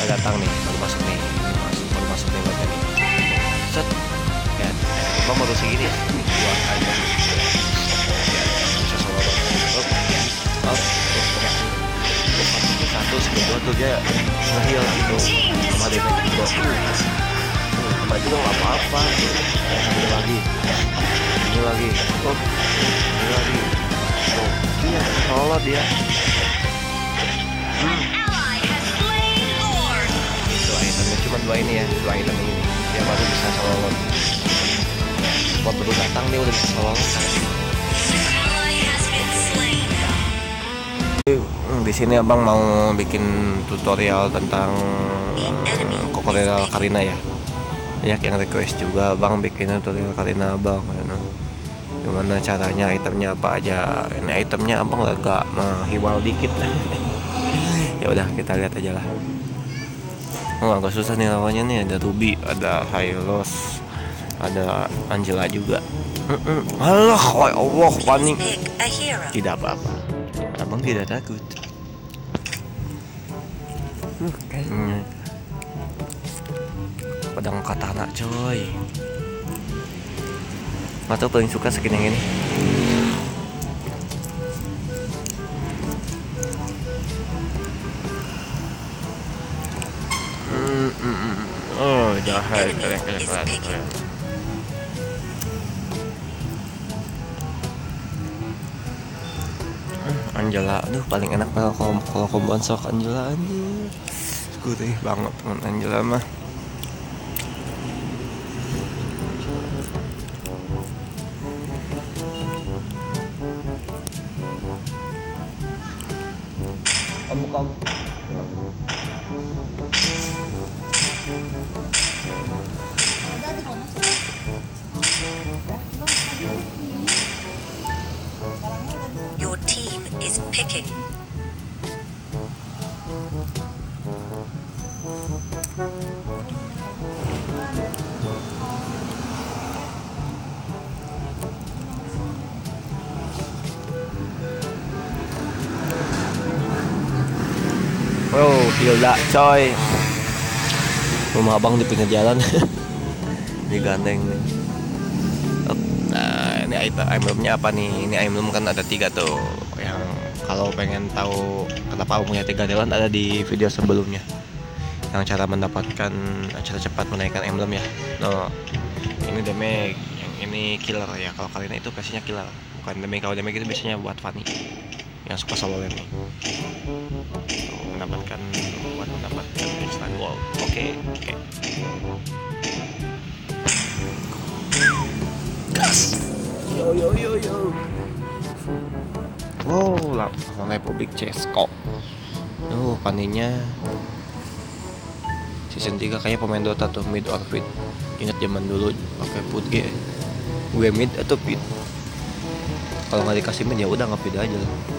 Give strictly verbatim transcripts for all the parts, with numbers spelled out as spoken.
udah datang nih, baru masuk nih, masuk baru masuk nih buatnya nih. Set, ya, bang baru segini ya, dua aja, ya, bisa solo bang. Up, up, up, satu sebelum tuh dia ngehil gitu, sama damage juga. Tempat juga nggak apa-apa. Ini lagi, ini lagi, oh, ini lagi, oh, dia solo dia. Hmm. Dua itemnya cuma dua ini ya, dua item ini, dia baru bisa solo. Spot baru datang dia udah bisa solo. Di sini abang mau bikin tutorial tentang Kokoreal Karina ya. Banyak yang request juga abang bikin tutorial Karina abang. Gimana caranya, itemnya apa aja. Ini itemnya abang agak menghiwal dikit. Ya udah kita lihat aja lah. Oh agak susah nih lawannya nih, ada Ruby, ada Hylos, ada Angela juga. Alah, ya Allah, panik. Tidak apa-apa, abang tidak takut. Hmm. Pedang katana coy. Atau paling suka skin yang ini. Hmm, hmm, hmm. Oh jahat, keren keren keren keren. Angela, aduh paling enak kalau kalau komboan sok Angela anjir. Gurih banget teman Angela mah. Kamu kamu. Your team is picking. Oh, Hilda coy. Rumah abang di pinggir jalan. Digandeng nih. Nah, ini item emblemnya apa nih? Ini emblem kan ada tiga tuh. Yang kalau pengen tahu kenapa aku punya tiga dewan ada di video sebelumnya. Yang cara mendapatkan cara cepat menaikkan emblem ya. No, ini damage, yang ini killer ya. Kalau kalian itu pastinya killer, bukan damage. Kalau damage itu biasanya buat Fanny yang suka solo lane nih. Mendapatkan buat mendapatkan instant wall. Oke, oke. Yo yo yo yo. Wow, langsung Republik Cesko. Oh, paninya season tiga kayaknya pemain Dota tuh, mid or fit. Ingat zaman dulu pakai put G. Gue mid atau fit. Kalau nggak dikasih mid ya udah nggak fit aja.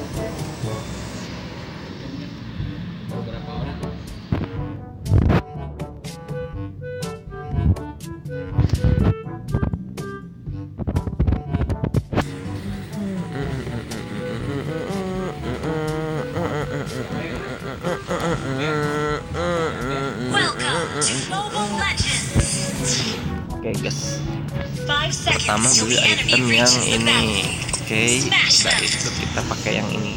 Oke guys, pertama beli item yang ini. Oke, dari itu kita pakai yang ini.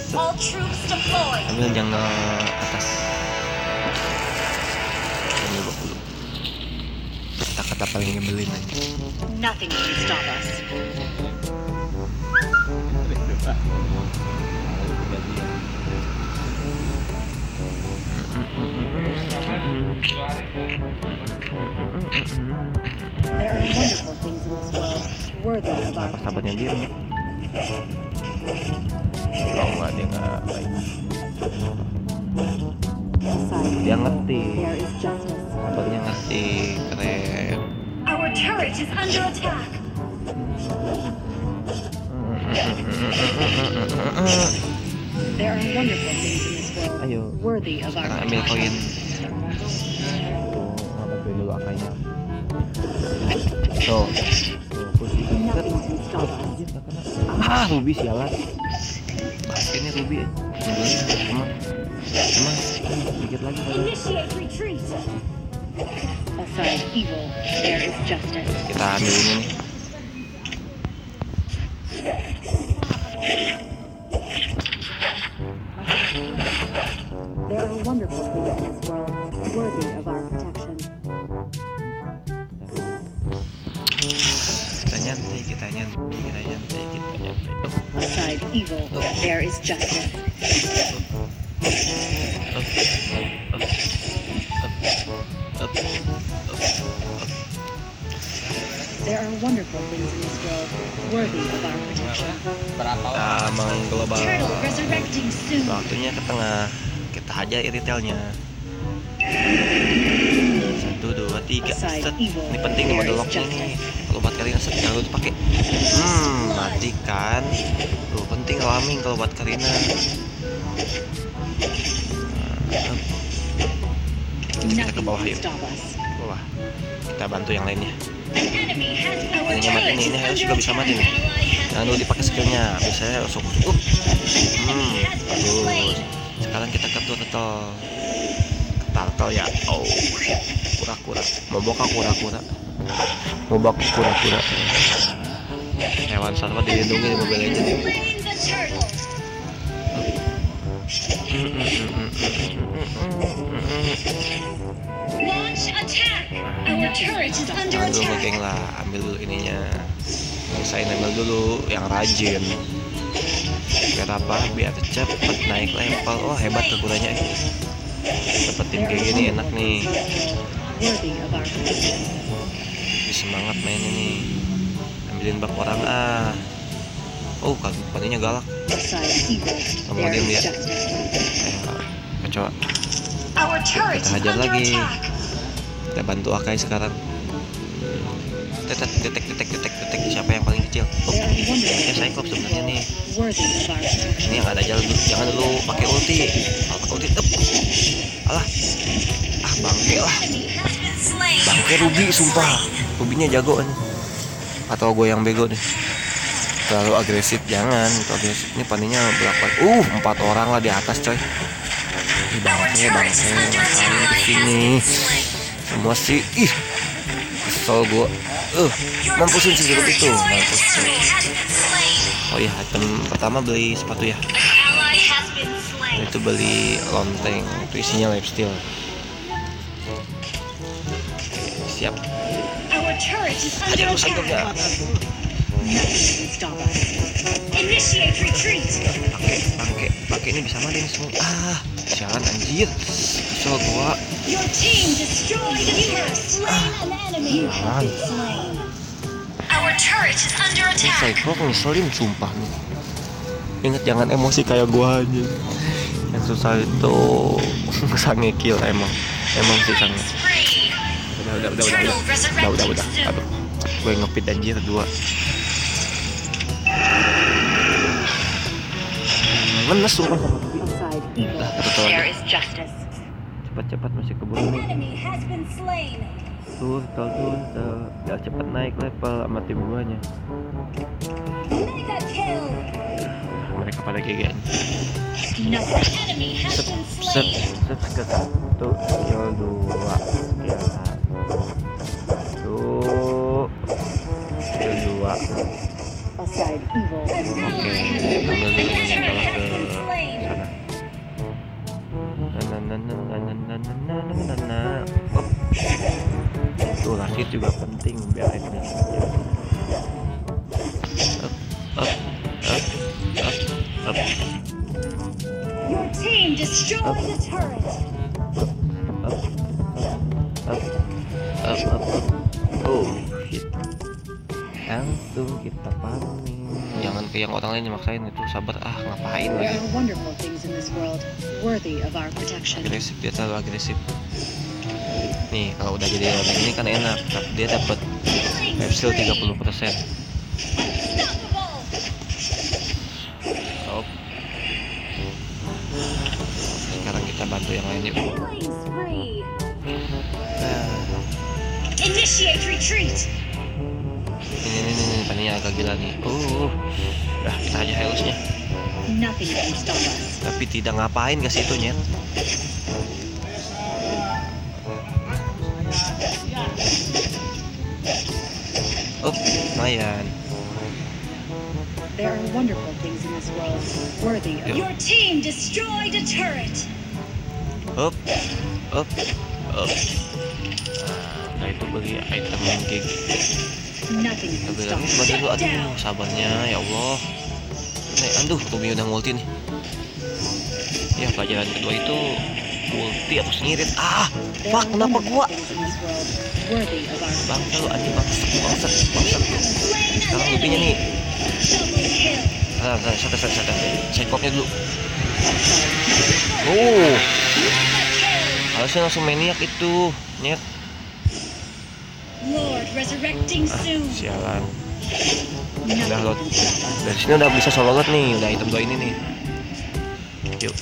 Ambil yang ke atas. Ini dua puluh. Kata-kata paling nyebelin aja. Nothing can stop us. There are wonderful things in this world worthy of our sahabatnya dia nih. Kalau nggak dia nggak baik. Dia ngerti. Sahabatnya ngerti, keren. Our turret is under attack. There are wonderful things in this world Ayo, worthy of our ambil koin. Tuh, ngabak dulu akanya. Tuh, ah Ruby sialan. Bahas ini Ruby. Teman. Emang dikit lagi padahal. Initiate retreat. Aside evil, there is justice. Kita ambil ini nih. There are wonderful things in this world worthy of our protection. Kita nyantai, kita nyantai, kita nyantai, kita nyantai. Aside evil, there is justice. Up, up, up, up, up, up. There are wonderful things in this world worthy of our protection. Kita mengglobal. Turtle resurrecting soon. Waktunya ke tengah. Kita hajar iritelnya. Satu, dua, tiga. Set. Ini penting nih mode locknya nih. Kalau buat Karina set jangan lupa pakai. Hmm, matikan. Tuh penting roaming kalau buat Karina. Kita ke bawah yuk. Bawah. Kita bantu yang lainnya. Ini mati nih, ini harus juga bisa mati nih. Jangan dulu dipakai skillnya, biasanya usuk usuk. Hmm, bagus. Sekarang kita ke turtle. Ke turtle ya. Oh, shit. Kura-kura. Mau boka kura-kura. Mau boka kura-kura. Hewan sarwa dilindungi di Mobile Legends. Launch attack. Our turret is under Ambil dulu attack. geng lah, ambil dulu ininya. Saya ambil dulu yang rajin. Biar apa? Biar cepet naik level. Oh hebat tuh kuranya. Dapetin kayak gini enak nih. Worthy of our protection. Lebih semangat mainnya nih. Ambilin bak orang ah. Oh kan paninya galak. Aside evil, Kemudian there is dia justice. kayak kecoa. Our turret Kita is hajar under lagi. attack. Kita bantu Akai sekarang. Detek, detek, detek, detek, detek. Siapa yang paling kecil? Oh, ya Cyclops sebenarnya nih. Worthy of our protection. Ini yang ada jalan dulu. Jangan dulu pakai ulti. Kalau pakai ulti, up. Alah. Ah, bangke lah. Bangke Ruby, sumpah. Rubinya jago nih. Atau gue yang bego nih. Terlalu agresif, jangan. Terlalu agresif. Ini paninya berapa? Uh, empat orang lah di atas, coy. Ih, bangke, bangke. Makanya di sini. Semua sih, ih. Kesel gue. Uh, mampusin si jeruk itu. Mampus. Oh iya, item pertama beli sepatu ya. Itu beli lonteng. Itu isinya lifesteal. Siap. Our turret is Hajar under lu Cyclops ya. attack. Nothing can stop us. Initiate retreat. Pakai, pakai, pakai ini bisa mati nih semua. Ah, jangan anjir. Kesel gua. Your team destroyed a turret. Slain an enemy. Jangan. Slain. Our turret is under Ini attack. Cyclops ngeselin sumpah nih. Ingat jangan emosi kayak gua aja. Yang susah itu sange kill emang. Emang sih sange. Udah, udah, udah, udah, udah, udah, udah, udah. Aduh, gue ngepit anjir dua. Menes sumpah sama Ruby. Aside evil, Dah, satu lagi. there is justice. Cepat-cepat masih keburu nih. Enemy has been slain. Tuh, tuh, tuh, tuh. Biar cepet naik level sama tim guanya. Mega kill. Mereka pada G G. Nothing. Enemy has Set, been set, slain. set, ke satu, kill dua, ya. Tuh, kill dua. Aside evil, Oke, ambil dulu ini kalah ke sana. Nah, nah, nah, nah, nah, nah, nah, nah, nah, nah, nah. Op. Tuh, lanjut juga penting biar ini. Up, up, up, up, up. your team destroyed the turret. Up, up, up, up, up. Oh shit. Langsung kita farming. Jangan ke yang orang lain yang maksain itu, sabar ah, ngapain There lagi. are wonderful things in this world worthy of our protection. Agresif, dia terlalu agresif. Nih kalau udah jadi loading ini kan enak, tapi dia dapat lifesteal tiga puluh persen. Stop. Sekarang kita bantu yang lain yuk. Killing spree. Nah, Initiate retreat. ini ini ini, ini paninya agak gila nih. Uh, dah kita aja halusnya. Nothing can stop us. Tapi tidak ngapain ke situ nyet. Up, lumayan. There are wonderful things in this world worthy of Yo. Your team destroyed a turret. Up, up, up. Nah itu beli item gig. nothing can Tapi stop lagi us. coba dulu, aduh sabarnya ya Allah. Nih, aduh Tumi udah ngulti nih. Ya pelajaran kedua itu ulti atau ngirit. Ah, There fuck, are kenapa wonderful gua? things in this world worthy of our Bang, lu anjing bangsat, bangsat, bangsat. Slain Sekarang an ultinya nih. enemy. Double kill. Nah, nah, satu, satu, satu. Cyclops-nya dulu. Oh, harusnya langsung maniak itu. Nyet. Lord resurrecting Ah, soon. sialan. nothing Udah lot. can stop us. Dari sini udah bisa solo lot nih, udah item dua ini nih. Yuk.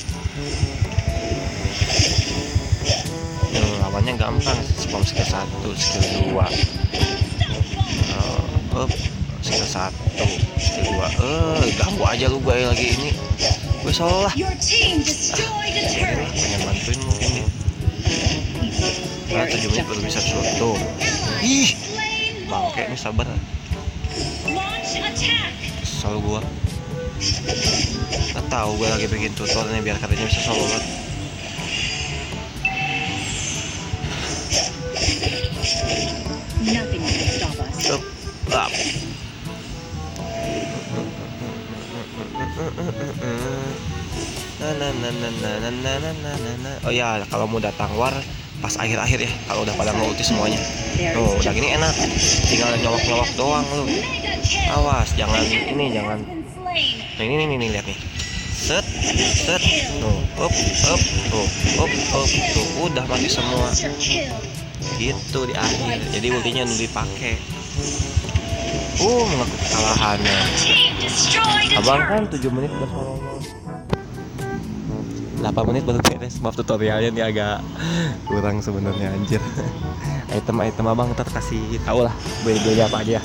Nah, lawannya gampang, spam skill satu, skill dua. Uh, up, skill satu, skill dua. Eh, ganggu aja lu gue lagi ini. Gue solo lah. Your team destroyed a Ya lah, turret. pengen bantuin mungkin nih. Nah, There is tujuh menit baru bisa justice. shoot tuh. Ally Ih, slain bangke Lord. nih sabar. Launch attack. Kesel gua. Nggak tahu gue lagi bikin tutor nih biar katanya bisa solo lot. Nothing can stop us. Up, up. Na na na na na na na na na na na. Oh ya, kalau mau datang war pas akhir-akhir ya, kalau udah pada nge-ulti semuanya. There Tuh, is udah gini enak. Tinggal nyolok-nyolok doang lu. Mega kill. Awas, jangan ini jangan. Been slain. Nah, ini nih nih lihat nih. Set, set. Tuh, up, up, tuh, up, up, tuh. Udah mati semua. Monster kill. Gitu di akhir. Jadi ultinya dulu dipakai. Uh, mengaku kekalahannya. Team destroyed a Abang kan turret. tujuh menit udah solo. delapan menit baru beres. Maaf tutorialnya nih agak kurang sebenarnya anjir. Item-item abang ntar kasih tahu lah beli-beli apa aja.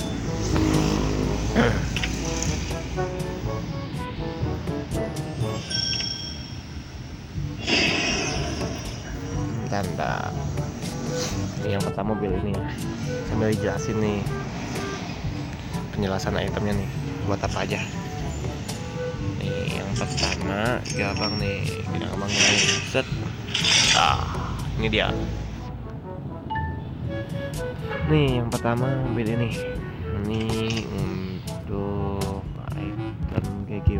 Tanda. Ini yang pertama mobil ini ya. Sambil dijelasin nih penjelasan itemnya nih buat apa aja. Nih yang pertama ya abang nih bilang abang main set. Ah, ini dia. Nih yang pertama mobil ini. Ini untuk item kayak gitu.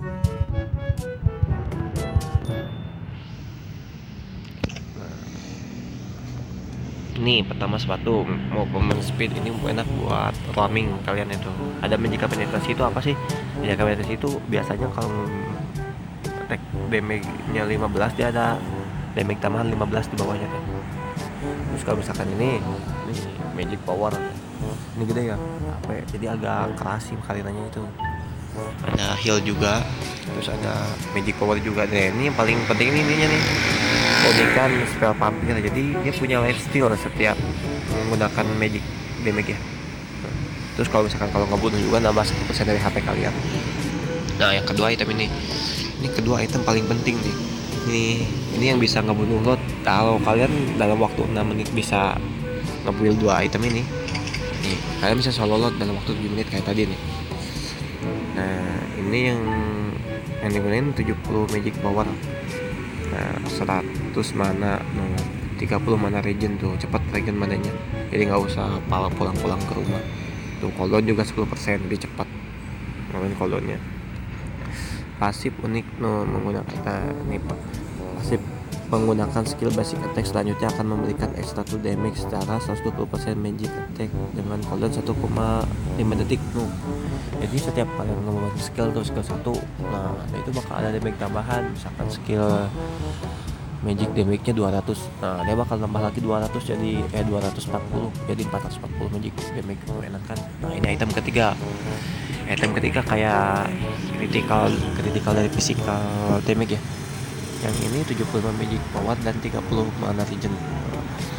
Ini pertama sepatu mau pemain speed ini enak buat roaming kalian itu. Ada magic penetrasi itu apa sih? Magic penetrasi itu biasanya kalau attack damage-nya lima belas dia ada damage tambahan lima belas di bawahnya kan. Terus kalau misalkan ini ini magic power ini gede ya apa ya? Jadi agak keras sih karinanya itu. Ada heal juga, terus ada magic power juga. Nah, ini yang paling penting ini ininya nih. Keunikan spell vampir, jadi dia punya life steal setiap menggunakan magic damage ya. Terus kalau misalkan kalau ngebunuh juga nambah satu persen dari H P kalian. Nah yang kedua item ini, ini kedua item paling penting nih. Ini ini yang bisa ngebunuh lot. Kalau kalian dalam waktu enam menit bisa ngebuild dua item ini, nih kalian bisa solo lot dalam waktu tujuh menit kayak tadi nih. Nah ini yang yang digunain tujuh puluh magic power. Nah, seratus mana, nah, tiga puluh mana regen tuh, cepat regen mananya. Jadi nggak usah pal pulang-pulang ke rumah. Tuh cooldown juga sepuluh persen lebih cepat. Ngelakuin cooldownnya. Pasif unik no, menggunakan nah, ini pasif menggunakan skill basic attack selanjutnya akan memberikan extra two damage secara seratus dua puluh persen magic attack dengan cooldown satu koma lima detik no. Jadi setiap kalian ngeluarin skill tuh skill satu, nah itu bakal ada damage tambahan. Misalkan skill magic damage-nya dua ratus, nah dia bakal nambah lagi dua ratus jadi eh dua ratus empat puluh jadi empat ratus empat puluh magic damage. Enak kan? Nah ini item ketiga. Item ketiga kayak critical critical dari physical damage ya. Yang ini tujuh puluh lima magic power dan tiga puluh mana regen.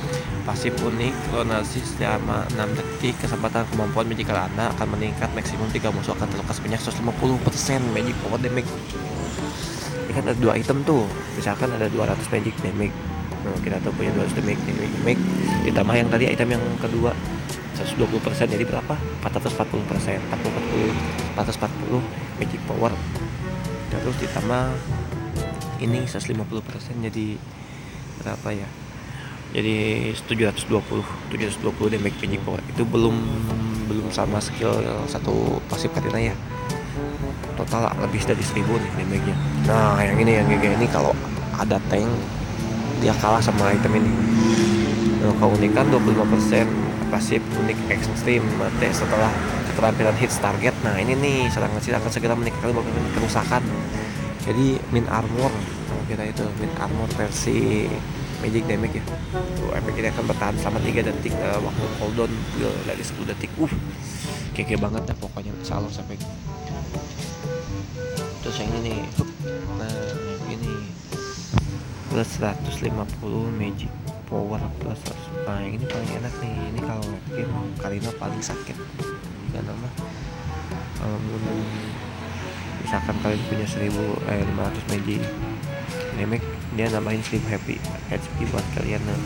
pasif unik klonasi selama enam detik. Kesempatan kemampuan magical Anda akan meningkat maksimum tiga musuh akan terluka sebanyak seratus lima puluh persen magic power damage. Ini kan ada dua item tuh, misalkan ada dua ratus magic damage. Nah, kita tuh punya dua ratus damage, damage, damage ditambah yang tadi item yang kedua seratus dua puluh persen, jadi berapa? empat ratus empat puluh persen, empat ratus empat puluh, empat ratus empat puluh magic power. Terus ditambah ini seratus lima puluh persen, jadi berapa ya? Jadi tujuh ratus dua puluh, tujuh ratus dua puluh damage magic power. Itu belum belum sama skill satu pasif Karina ya. Total lebih dari seribu nih damage-nya. Nah, yang ini yang kayak ini kalau ada tank dia kalah sama item ini. Nah, keunikan dua puluh lima persen pasif unik ekstrim mati setelah keterampilan hits target. Nah, ini nih serangan sih akan segera meningkatkan beberapa kerusakan. Jadi min armor, nah, kita itu min armor versi magic damage ya. Tuh, efek ini akan bertahan selama tiga detik dalam waktu cooldown dari sepuluh detik. Uh, keke banget dah pokoknya, salur sampai. Terus yang ini nih, nah yang ini plus seratus lima puluh magic power plus seratus. Nah yang ini paling enak nih, ini kalau game Karina paling sakit kan nama. Kalau misalkan kalian punya seribu eh lima ratus magic damage, dia nambahin seribu happy H P buat kalian. Nah,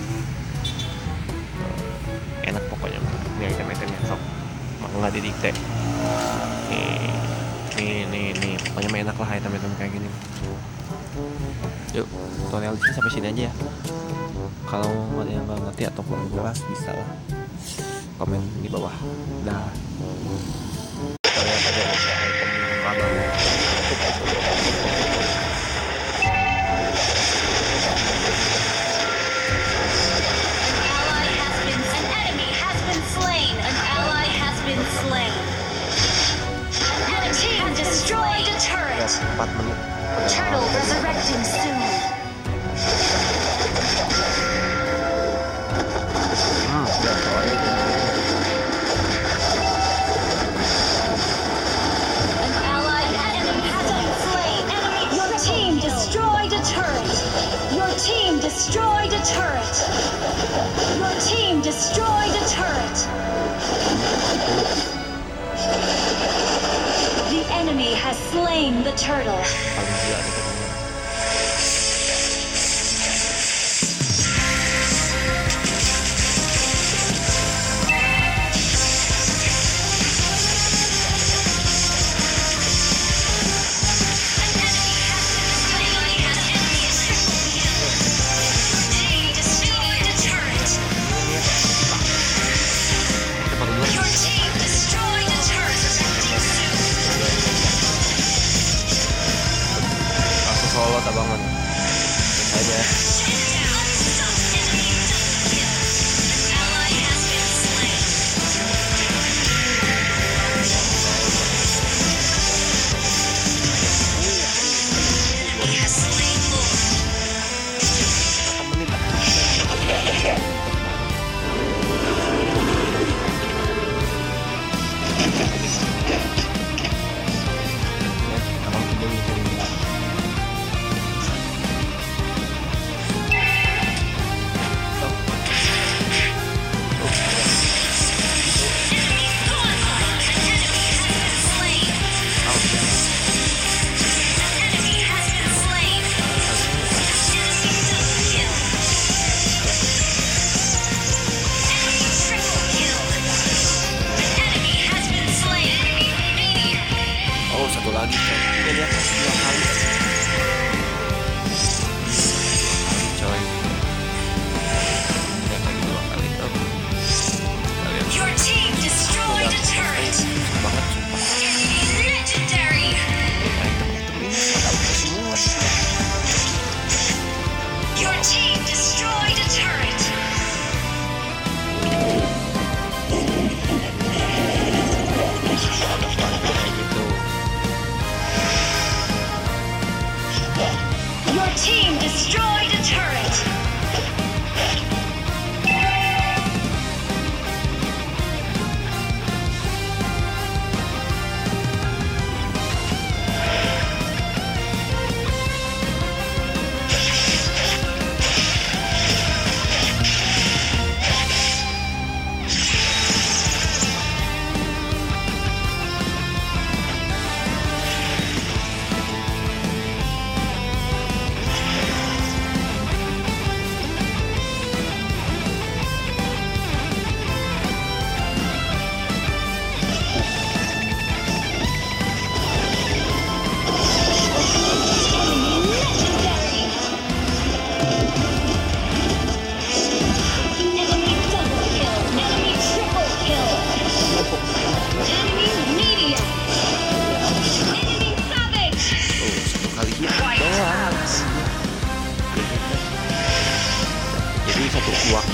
enak pokoknya. Ini item-itemnya sok mau nggak didikte. Nih, nih, nih, nih, pokoknya mah enak lah item-item kayak gini. Yuk, tutorial di sini sampai sini aja ya. Kalau ada yang nggak ngerti atau kurang jelas bisa lah komen di bawah. Dah. Tutorial aja item abang. Destroyed a turret. empat menit. Turtle resurrecting soon. Hmm, udah soalnya. An allied enemy has been slain. Your team destroyed a turret. Your team destroyed a turret. Your team destroyed a turret. The enemy has slain the turtle. Paling gila nih pokoknya.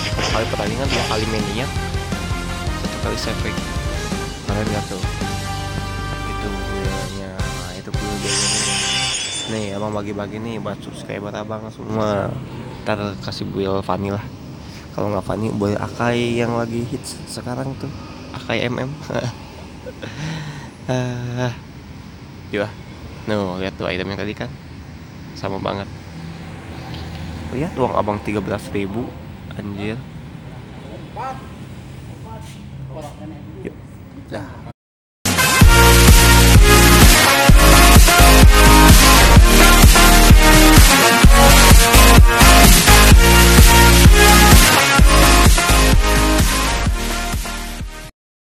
satu kali pertandingan dua kali mania, satu kali save. Kalian lihat tuh, itu builnya, nah itu builnya nih. Abang bagi-bagi nih buat subscriber abang semua. Ntar kasih build Fanny lah. Kalau nggak Fanny, boleh Akai yang lagi hits sekarang tuh, Akai M M. Ah, iya. Nuh, lihat tuh itemnya tadi kan, sama banget. Lihat uang abang tiga belas ribu, anjir. Yuk, dah.